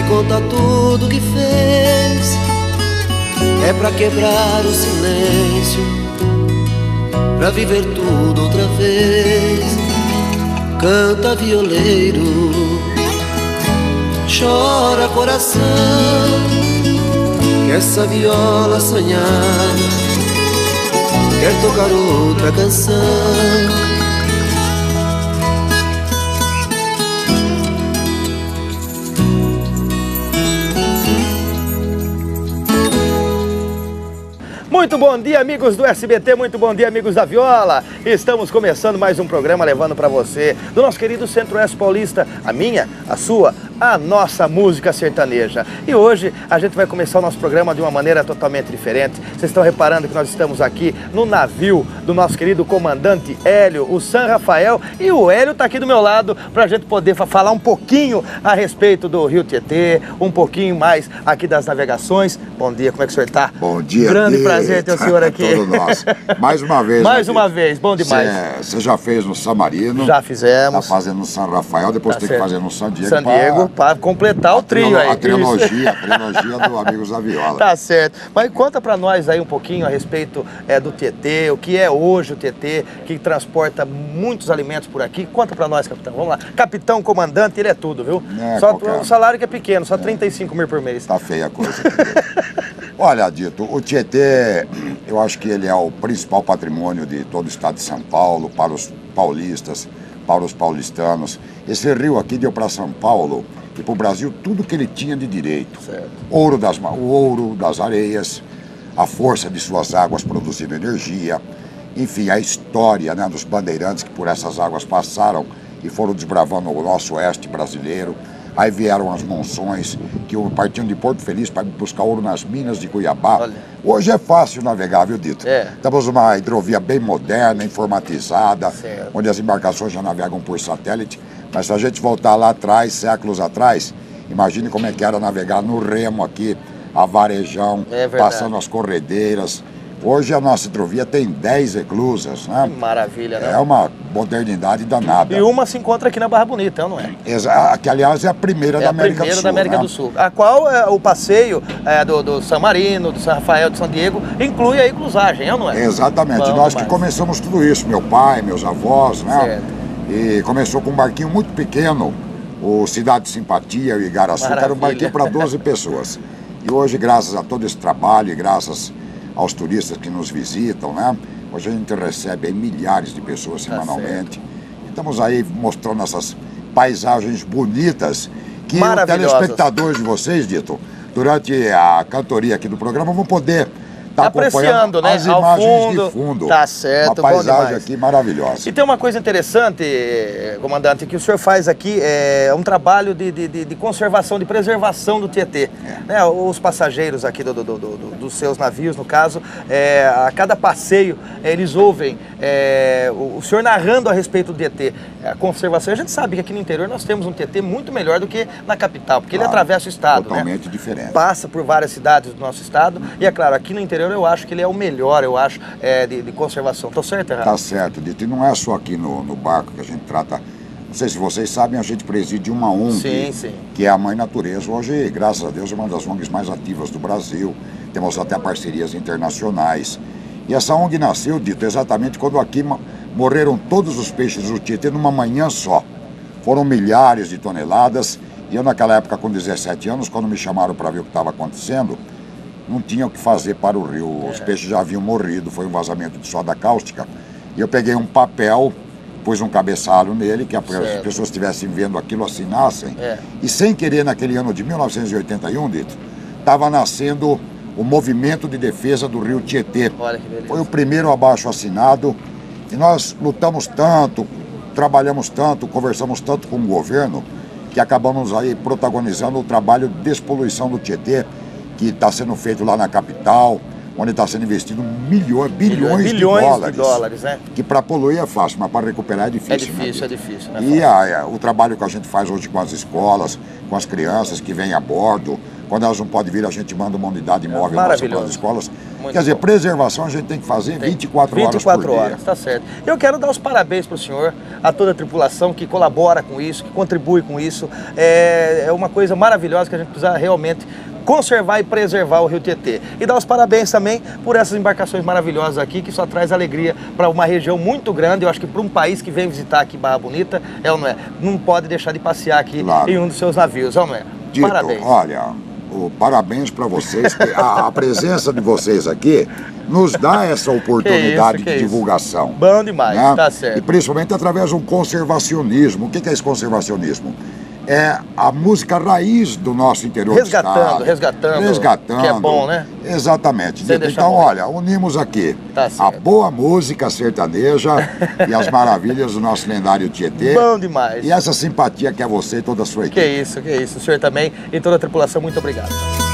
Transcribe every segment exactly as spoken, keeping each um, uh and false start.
conta tudo que fez. É pra quebrar o silêncio, pra viver tudo outra vez. Canta violeiro, chora coração, que essa viola sonhar quer tocar outra canção. Muito bom dia, amigos do S B T, muito bom dia, amigos da Viola. Estamos começando mais um programa levando para você, do nosso querido Centro-Oeste Paulista, a minha, a sua, a nossa música sertaneja. E hoje a gente vai começar o nosso programa de uma maneira totalmente diferente. Vocês estão reparando que nós estamos aqui no navio do nosso querido comandante Hélio, o San Rafael, e o Hélio está aqui do meu lado para a gente poder falar um pouquinho a respeito do Rio Tietê, um pouquinho mais aqui das navegações. Bom dia, como é que o senhor está? Bom dia. Grande prazer ter o senhor aqui. Todo nosso. Mais uma vez. Mais uma vez, bom demais. Você já fez no San Marino. Já fizemos. Está fazendo no San Rafael, depois tá tem certo. que fazer no San Diego. San Diego, para completar o trio aí. A trilogia, a trilogia do Amigos da Viola. Tá certo. Mas conta para nós aí um pouquinho a respeito é, do Tietê, o que é hoje o Tietê, que transporta muitos alimentos por aqui. Conta para nós, capitão. Vamos lá. Capitão, comandante, ele é tudo, viu? É, só qualquer... o salário que é pequeno, só é. trinta e cinco mil por mês. Tá feia a coisa. Olha, Dito, o Tietê, eu acho que ele é o principal patrimônio de todo o estado de São Paulo, para os paulistas, para os paulistanos. Esse rio aqui deu para São Paulo e para o Brasil tudo que ele tinha de direito. Certo. Ouro das, o ouro das areias, a força de suas águas produzindo energia, enfim, a história, né, dos bandeirantes que por essas águas passaram e foram desbravando o nosso oeste brasileiro. Aí vieram as monções, que partiam de Porto Feliz para buscar ouro nas minas de Cuiabá. Olha. Hoje é fácil navegar, viu, Dito? É. Temos uma hidrovia bem moderna, informatizada, certo. Onde as embarcações já navegam por satélite. Mas se a gente voltar lá atrás, séculos atrás, imagine como é que era navegar no remo aqui, a varejão, é passando as corredeiras. Hoje a nossa hidrovia tem dez eclusas, né? Maravilha, né? É uma modernidade danada. E uma se encontra aqui na Barra Bonita, não é? Exato, que aliás é a primeira é da América do Sul. É a primeira da América né? do Sul. A qual é, o passeio é, do, do San Marino, do San Rafael, de San Diego, inclui a iclusagem, é ou não é? Exatamente, Vamos nós mais. que começamos tudo isso, meu pai, meus avós, né? Certo. E começou com um barquinho muito pequeno, o Cidade de Simpatia, o Igaraçu, que era um barquinho para doze pessoas. E hoje, graças a todo esse trabalho e graças aos turistas que nos visitam, né? Hoje a gente recebe aí milhares de pessoas semanalmente. Tá, estamos aí mostrando essas paisagens bonitas que os telespectadores de vocês, Dito, durante a cantoria aqui do programa vão poder tá apreciando, né? As imagens ao fundo, de fundo. Tá certo, uma paisagem aqui maravilhosa. E tem uma coisa interessante, comandante, que o senhor faz aqui, é um trabalho de, de, de conservação, de preservação do Tietê. É. Né? Os passageiros aqui do, do, do, do, dos seus navios, no caso, é, a cada passeio, eles ouvem é, o, o senhor narrando a respeito do Tietê. A conservação, a gente sabe que aqui no interior nós temos um Tietê muito melhor do que na capital, porque claro, ele atravessa o estado. Totalmente né? diferente. Passa por várias cidades do nosso estado, e é claro, aqui no interior eu acho que ele é o melhor, eu acho, é, de, de conservação. Tô certo, errado? Tá certo, Dito. E não é só aqui no, no barco que a gente trata. Não sei se vocês sabem, a gente preside uma O N G, sim, sim. que é a Mãe Natureza. Hoje, graças a Deus, é uma das O N Gs mais ativas do Brasil. Temos até parcerias internacionais. E essa O N G nasceu, Dito, exatamente quando aqui morreram todos os peixes do Tietê numa manhã só. Foram milhares de toneladas. E eu, naquela época, com dezessete anos, quando me chamaram para ver o que estava acontecendo, não tinha o que fazer para o rio, os é. peixes já haviam morrido, foi um vazamento de soda cáustica. E eu peguei um papel, pus um cabeçalho nele, que as pessoas estivessem vendo aquilo, assinassem. É. E sem querer, naquele ano de mil novecentos e oitenta e um, Dito, estava nascendo o Movimento de Defesa do Rio Tietê. Olha que beleza. Foi o primeiro abaixo assinado, e nós lutamos tanto, trabalhamos tanto, conversamos tanto com o governo, que acabamos aí protagonizando o trabalho de despoluição do Tietê, que está sendo feito lá na capital, onde está sendo investido milhões, bilhões, bilhões de dólares. De dólares né? Que para poluir é fácil, mas para recuperar é difícil. É difícil, né? é difícil. Né? E a, a, o trabalho que a gente faz hoje com as escolas, com as crianças que vêm a bordo, Quando elas não podem vir, a gente manda uma unidade móvel nossa para as escolas. Muito Quer dizer, bom. preservação a gente tem que fazer Tem. vinte e quatro horas vinte e quatro por horas, dia. tá certo. Eu quero dar os parabéns para o senhor, a toda a tripulação que colabora com isso, que contribui com isso. É, é uma coisa maravilhosa que a gente precisa realmente conservar e preservar o Rio Tietê. E dar os parabéns também por essas embarcações maravilhosas aqui, que só traz alegria para uma região muito grande. Eu acho que para um país que vem visitar aqui Barra Bonita, é ou não é? Não pode deixar de passear aqui Claro. em um dos seus navios, é ou não é? Dito, Parabéns. olha, o, parabéns para vocês, que a, a presença de vocês aqui nos dá essa oportunidade Que isso, que de isso. divulgação. Bom demais, né? tá certo. E principalmente através de um conservacionismo. O que é esse conservacionismo? É a música raiz do nosso interior Resgatando, do estado. resgatando, Resgatando. que é bom, né? Exatamente. Sem Dito. deixar Então, morrer. olha, unimos aqui Tá a certo. boa música sertaneja e as maravilhas do nosso lendário Tietê. Bom demais. E essa simpatia que é você e toda a sua equipe. Que isso, que isso. O senhor também e toda a tripulação, muito obrigado.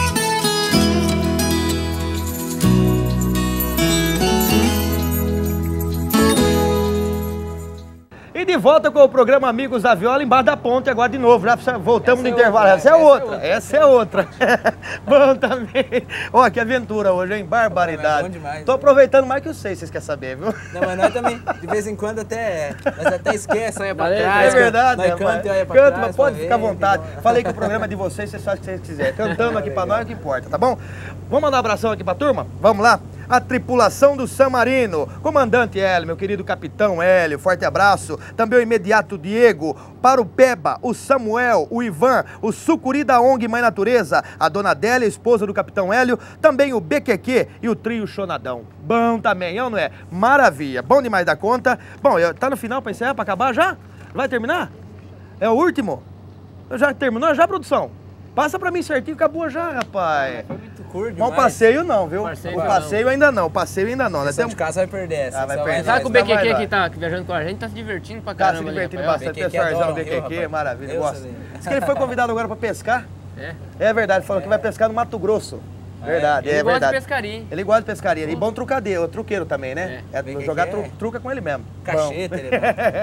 E de volta com o programa Amigos da Viola, embaixo da ponte, agora de novo. Já voltamos Essa no é intervalo. outra, Essa é essa é outra, outra. essa é outra. Bom também. Ó, que aventura hoje, hein? Barbaridade. Bom demais, Tô né? aproveitando mais que os seis, vocês querem saber, viu? Não, mas nós também, de vez em quando até, nós até esquece, olha pra Valeu, trás. É verdade, nós rapaz. canta e olha pra Canta, trás. mas pode pra ficar à ver, vontade. entendeu? Falei que o programa é de vocês, vocês fazem o que vocês quiserem. Cantando aqui pra nós é o que importa, tá bom? Vamos mandar um abração aqui pra turma? Vamos lá? A tripulação do San Marino, comandante Hélio, meu querido capitão Hélio, forte abraço. Também o imediato Diego, para o Peba, o Samuel, o Ivan, o Sucuri da O N G Mãe Natureza, a dona Adélia, esposa do capitão Hélio, também o B Q Q e o trio Chonadão. Bom também, é ou não é? Maravilha, bom demais da conta. Bom, eu- tá no final pra encerrar, pra acabar já? Vai terminar? É o último? Já terminou já, produção? Passa pra mim certinho, acabou já, rapaz. Foi muito curto Mas o demais. passeio não, viu? Passeio o não. passeio ainda não, o passeio ainda não. Nós Lição temos... de casa vai perder essa. Ah, vai só perder. nós. Sabe que o Não, vai B Q Q lá. que tá viajando com a gente tá se divertindo pra Tá se caramba. ali, divertindo Rafael. bastante, B Q Q pessoal, adora B o Q Rio, Q, rapaz. maravilha, Eu gosto. sabia. Diz que ele foi convidado agora pra pescar. É. É verdade, falou que vai pescar no Mato Grosso. Verdade, Ele é gosta de verdade. pescaria, hein? Ele gosta de pescaria. E bom trucadeiro, truqueiro também, né? É, B Q Q jogar é. tru- truca com ele mesmo. Cacheta, ele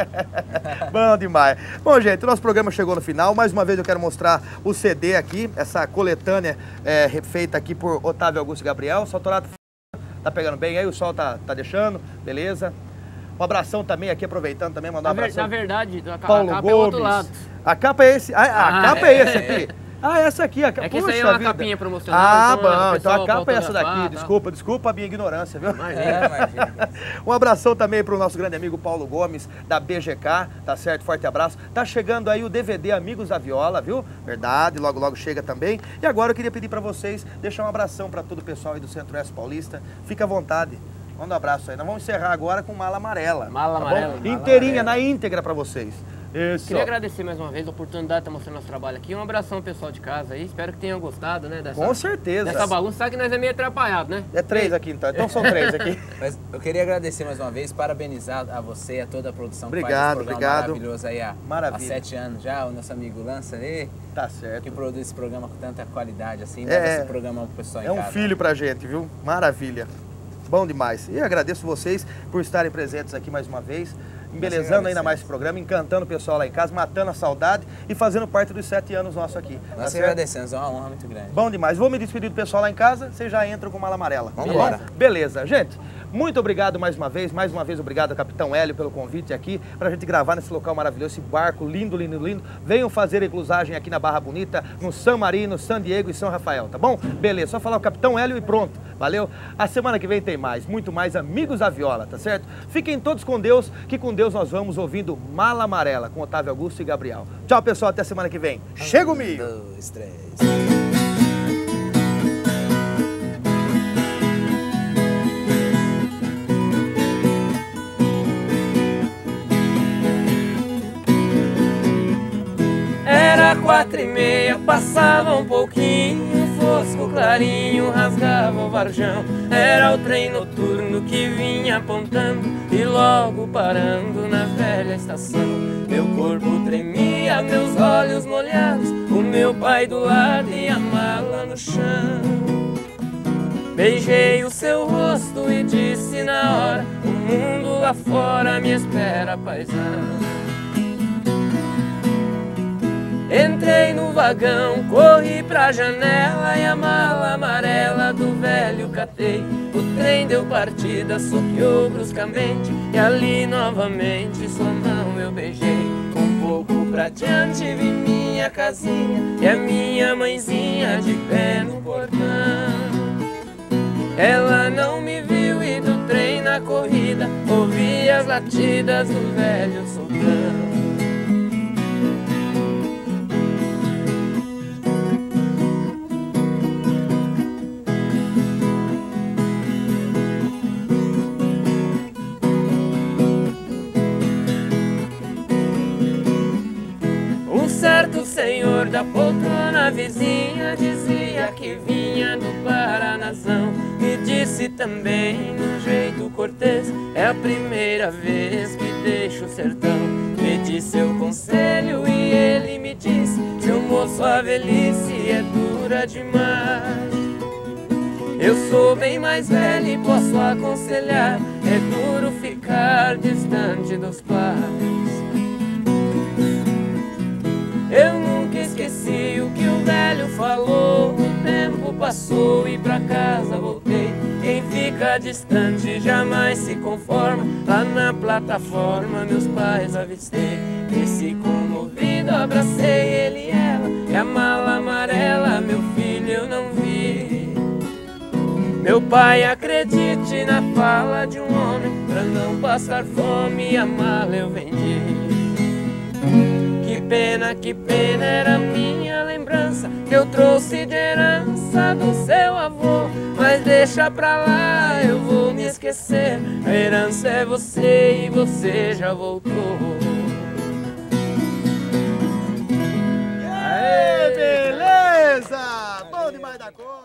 Bom. Bom demais. Bom, gente, o nosso programa chegou no final. Mais uma vez eu quero mostrar o C D aqui, essa coletânea é, feita aqui por Otávio Augusto Gabriel. Sotorato tá pegando bem aí, o sol tá, tá deixando, beleza? Um abração também aqui, aproveitando também, mandar um Na, ver- abração. na verdade, a, ca- Paulo a capa é o outro Gomes. lado. A capa é esse. Ah, a Ah, capa é, é, esse é. aqui. Ah, essa aqui. A... É que isso Puxa aí é uma vida. capinha promocional, Ah, então, bom. o Então pessoal a capa pra é essa daqui. autografar, tá? Desculpa, desculpa a minha ignorância, viu? Imagina. É, imagina. Um abração também para o nosso grande amigo Paulo Gomes, da B G K, tá certo? Forte abraço. Tá chegando aí o D V D Amigos da Viola, viu? Verdade, logo logo chega também. E agora eu queria pedir para vocês deixar um abração para todo o pessoal aí do Centro-Oeste Paulista. Fica à vontade. Manda um abraço aí. Nós vamos encerrar agora com Mala Amarela. Mala tá bom? Amarela. Mala Inteirinha, na íntegra para vocês. Isso. Queria agradecer mais uma vez a oportunidade de estar mostrando nosso trabalho aqui. Um abração pessoal de casa aí. Espero que tenham gostado, né? Dessa, Com certeza. Dessa bagunça. Sabe que nós é meio atrapalhado, né? É três aqui então. Então são três aqui. Mas eu queria agradecer mais uma vez, parabenizar a você e a toda a produção que Obrigado, faz esse programa obrigado. maravilhoso aí há, há Maravilha. sete anos já. O nosso amigo Lança ali, Tá que certo. produz esse programa com tanta qualidade assim, É, leva esse programa pro pessoal em É um casa. filho pra gente, viu? Maravilha. Bom demais. E agradeço vocês por estarem presentes aqui mais uma vez, embelezando ainda mais esse programa, encantando o pessoal lá em casa, matando a saudade e fazendo parte dos sete anos nossos aqui. Tá Nós certo? agradecemos, é uma honra muito grande. Bom demais. Vou me despedir do pessoal lá em casa, vocês já entram com mala amarela. Vamos Tá bom? embora. Beleza. Gente, muito obrigado mais uma vez. Mais uma vez, obrigado ao Capitão Hélio pelo convite aqui, pra gente gravar nesse local maravilhoso, esse barco lindo, lindo, lindo. Venham fazer a eclusagem aqui na Barra Bonita, no San Marino, San Diego e São Rafael, tá bom? Beleza, só falar o Capitão Hélio e pronto. Valeu? A semana que vem tem mais, muito mais Amigos da Viola, tá certo? Fiquem todos com Deus, que com Deus nós vamos ouvindo Mala Amarela, com Otávio Augusto e Gabriel. Tchau, pessoal, até semana que vem. Chega o milho! Um, dois, três. Era quatro e meia, passava um pouquinho, fosco clarinho rasgava o varjão. Era o trem noturno que vinha apontando e logo parando na velha estação. Meu corpo tremia, meus olhos molhados, o meu pai do lado e a mala no chão. Beijei o seu rosto e disse na hora: o mundo lá fora me espera, paisão. Entrei no vagão, corri pra janela e a mala amarela do velho catei. O trem deu partida, soqueou bruscamente e ali novamente sua mão eu beijei. Um pouco pra diante vi minha casinha e a minha mãezinha de pé no portão. Ela não me viu e do trem na corrida ouvi as latidas do velho sultão. Certo senhor da poltrona vizinha dizia que vinha do Paranazão. Me disse também, num jeito cortês, é a primeira vez que deixo o sertão. Pedi seu conselho e ele me disse: seu moço, a velhice é dura demais. Eu sou bem mais velho e posso aconselhar, é duro ficar distante dos pais. Eu nunca esqueci o que o velho falou. O tempo passou e pra casa voltei. Quem fica distante jamais se conforma. Lá na plataforma meus pais avistei. Desci comovido, abracei ele e ela. E a mala amarela, meu filho, eu não vi. Meu pai, acredite na fala de um homem. Pra não passar fome a mala eu vendi. Que pena, que pena, era minha lembrança que eu trouxe de herança do seu avô. Mas deixa pra lá, eu vou me esquecer. A herança é você e você já voltou. Aê, beleza! Bom demais da conta!